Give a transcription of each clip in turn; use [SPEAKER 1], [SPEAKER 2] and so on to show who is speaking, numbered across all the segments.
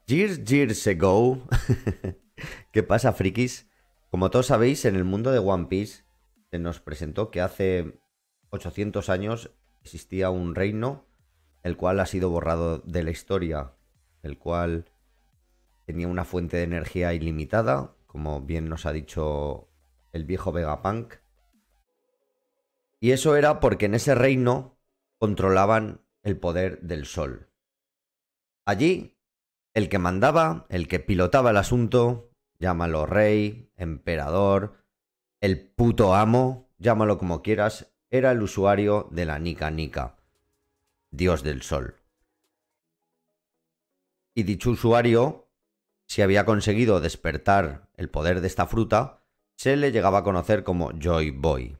[SPEAKER 1] Years ago. ¿Qué pasa, frikis? Como todos sabéis, en el mundo de One Piece se nos presentó que hace 800 años existía un reino, el cual ha sido borrado de la historia, el cual tenía una fuente de energía ilimitada, como bien nos ha dicho el viejo Vegapunk. Y eso era porque en ese reino controlaban el poder del sol. Allí, el que mandaba, el que pilotaba el asunto, llámalo rey, emperador, el puto amo, llámalo como quieras, era el usuario de la Nika Nika, dios del sol. Y dicho usuario, si había conseguido despertar el poder de esta fruta, se le llegaba a conocer como Joy Boy.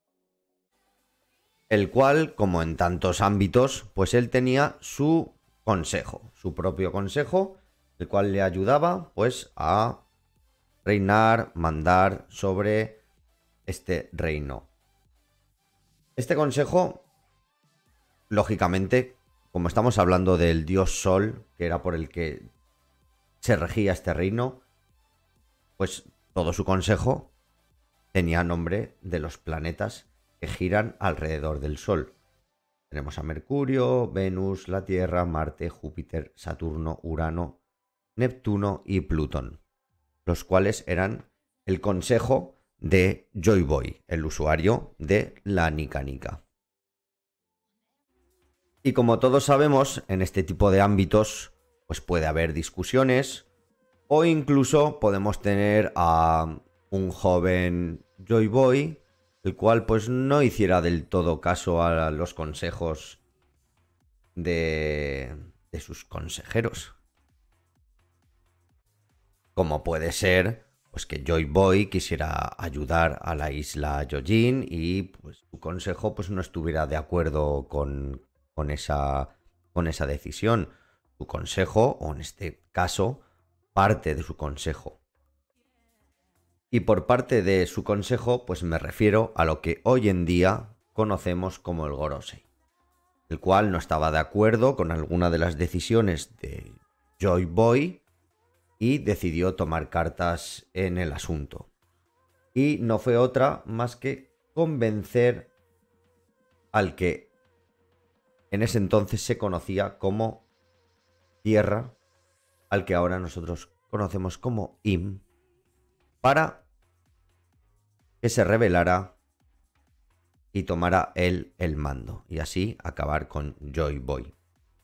[SPEAKER 1] El cual, como en tantos ámbitos, pues él tenía su consejo, su propio consejo, el cual le ayudaba pues a reinar, mandar sobre este reino. Este consejo, lógicamente, como estamos hablando del dios Sol, que era por el que se regía este reino, pues todo su consejo tenía nombre de los planetas que giran alrededor del Sol. Tenemos a Mercurio, Venus, la Tierra, Marte, Júpiter, Saturno, Urano, Neptuno y Plutón, los cuales eran el consejo de Joy Boy, el usuario de la Nika Nika. Y como todos sabemos, en este tipo de ámbitos, pues puede haber discusiones o incluso podemos tener a un joven Joy Boy, el cual pues no hiciera del todo caso a los consejos de sus consejeros. Como puede ser pues que Joy Boy quisiera ayudar a la isla Yojin y pues su consejo pues no estuviera de acuerdo con esa decisión. Su consejo, o en este caso, parte de su consejo. Y por parte de su consejo, pues me refiero a lo que hoy en día conocemos como el Gorosei, el cual no estaba de acuerdo con alguna de las decisiones de Joy Boy y decidió tomar cartas en el asunto. Y no fue otra más que convencer al que en ese entonces se conocía como Tierra, al que ahora nosotros conocemos como Im, para que se rebelara y tomara él el mando, y así acabar con Joy Boy.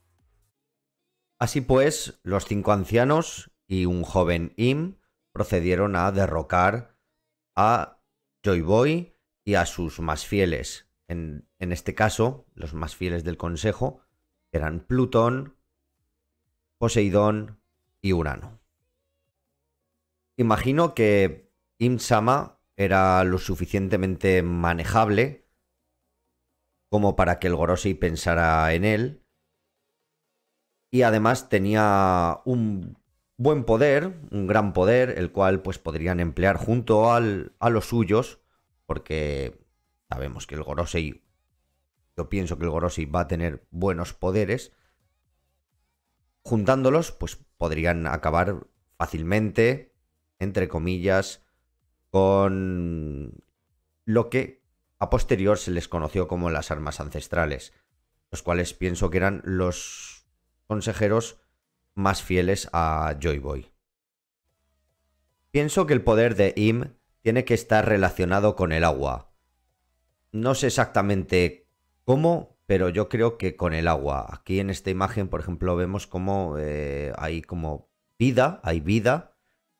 [SPEAKER 1] Así pues, los 5 ancianos y un joven Im procedieron a derrocar a Joy Boy y a sus más fieles. En este caso, los más fieles del consejo eran Plutón, Poseidón y Urano. Imagino que Im-sama era lo suficientemente manejable como para que el Gorosei pensara en él, y además tenía un buen poder, un gran poder, el cual pues podrían emplear junto a los suyos, porque sabemos que el Gorosei, yo pienso que el Gorosei va a tener buenos poderes. Juntándolos, pues podrían acabar fácilmente, entre comillas, con lo que a posterior se les conoció como las armas ancestrales, los cuales pienso que eran los consejeros más fieles a Joy Boy. Pienso que el poder de Im tiene que estar relacionado con el agua. No sé exactamente cómo, pero yo creo que con el agua. Aquí en esta imagen, por ejemplo, vemos como hay como vida, hay vida,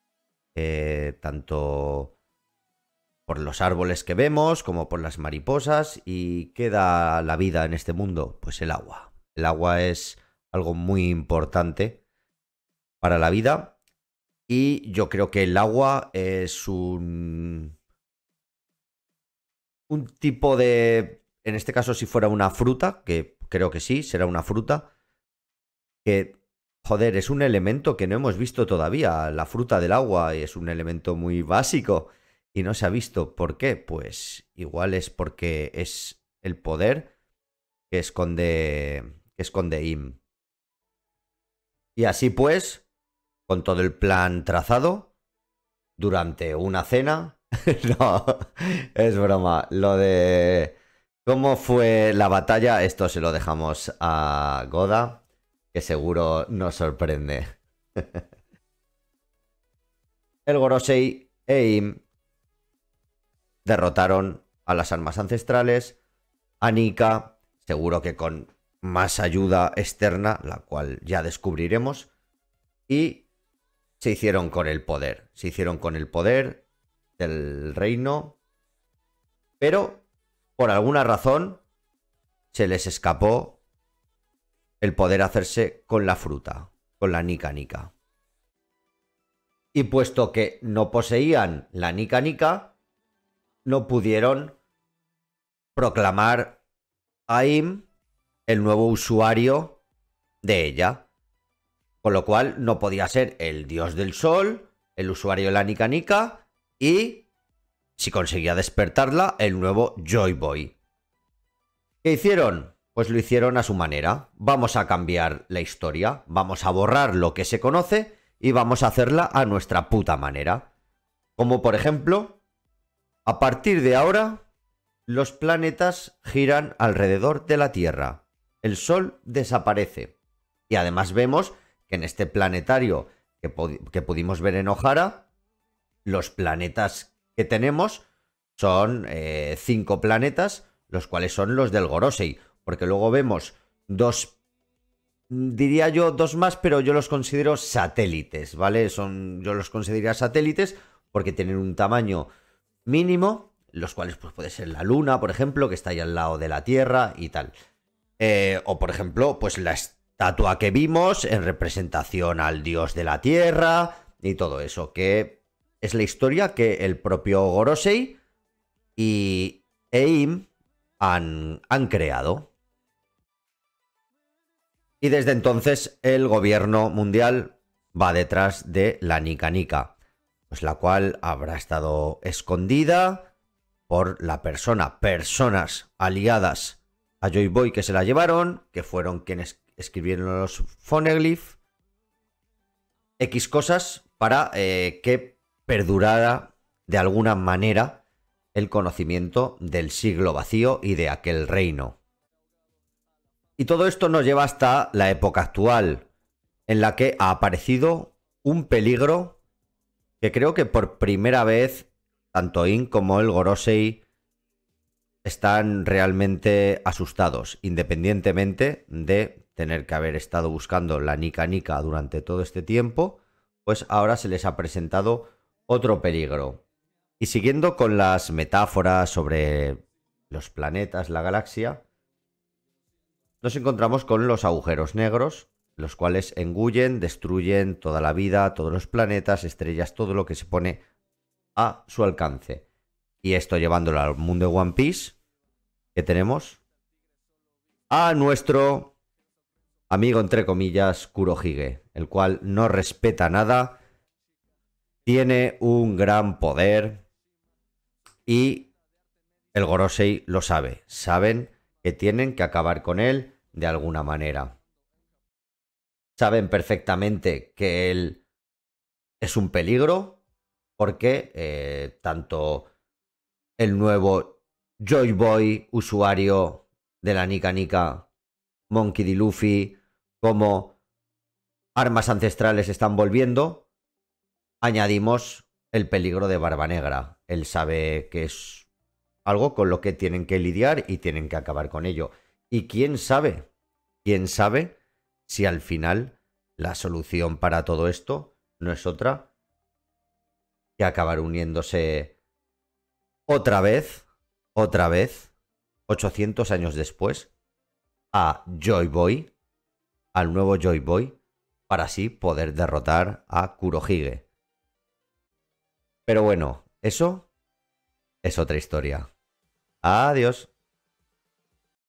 [SPEAKER 1] tanto por los árboles que vemos como por las mariposas. ¿Y qué da la vida en este mundo? Pues el agua. El agua es algo muy importante para la vida, y yo creo que el agua es un tipo de, en este caso si fuera una fruta, que creo que sí, será una fruta, que, joder, es un elemento que no hemos visto todavía. La fruta del agua es un elemento muy básico y no se ha visto. ¿Por qué? Pues igual es porque es el poder que esconde Im. Y así pues, con todo el plan trazado durante una cena. No, es broma. Lo de cómo fue la batalla, esto se lo dejamos a Goda, que seguro nos sorprende. El Gorosei e Im derrotaron a las armas ancestrales. A Nika, seguro que con más ayuda externa, la cual ya descubriremos. Y se hicieron con el poder. Se hicieron con el poder del reino. Pero, por alguna razón, se les escapó el poder hacerse con la fruta, con la Nika Nika. Y puesto que no poseían la Nika Nika, no pudieron proclamar a Im el nuevo usuario de ella. Con lo cual no podía ser el dios del sol, el usuario de la Nika Nika y, si conseguía despertarla, el nuevo Joy Boy. ¿Qué hicieron? Pues lo hicieron a su manera. Vamos a cambiar la historia, vamos a borrar lo que se conoce y vamos a hacerla a nuestra puta manera. Como por ejemplo, a partir de ahora, los planetas giran alrededor de la Tierra. El Sol desaparece. Y además vemos que en este planetario que pudimos ver en Ohara, los planetas que tenemos son 5 planetas, los cuales son los del Gorosei. Porque luego vemos dos, diría yo dos más, pero yo los considero satélites, ¿vale? Yo los consideraría satélites porque tienen un tamaño mínimo, los cuales pues puede ser la Luna, por ejemplo, que está ahí al lado de la Tierra y tal. O por ejemplo, pues la estatua que vimos en representación al dios de la Tierra y todo eso, que es la historia que el propio Gorosei y Im han creado. Y desde entonces el gobierno mundial va detrás de la Nika Nika, pues la cual habrá estado escondida por la personas aliadas a Joy Boy que se la llevaron, que fueron quienes escribieron los Poneglyph, X cosas para que perdurara de alguna manera el conocimiento del siglo vacío y de aquel reino. Y todo esto nos lleva hasta la época actual, en la que ha aparecido un peligro que creo que por primera vez tanto In como el Gorosei están realmente asustados, independientemente de tener que haber estado buscando la Nika Nika durante todo este tiempo, pues ahora se les ha presentado otro peligro. Y siguiendo con las metáforas sobre los planetas, la galaxia, nos encontramos con los agujeros negros, los cuales engullen, destruyen toda la vida, todos los planetas, estrellas, todo lo que se pone a su alcance. Y esto llevándolo al mundo de One Piece, que tenemos a nuestro amigo, entre comillas, Kurohige, el cual no respeta nada, tiene un gran poder y el Gorosei lo sabe. Saben que tienen que acabar con él de alguna manera. Saben perfectamente que él es un peligro porque tanto el nuevo Joy Boy, usuario de la Nika Nika, Monkey D. Luffy, como armas ancestrales están volviendo, añadimos el peligro de Barba Negra. Él sabe que es algo con lo que tienen que lidiar y tienen que acabar con ello. Y quién sabe si al final la solución para todo esto no es otra que acabar uniéndose otra vez, 800 años después, a Joy Boy, al nuevo Joy Boy, para así poder derrotar a Kurohige. Pero bueno, eso es otra historia. Adiós.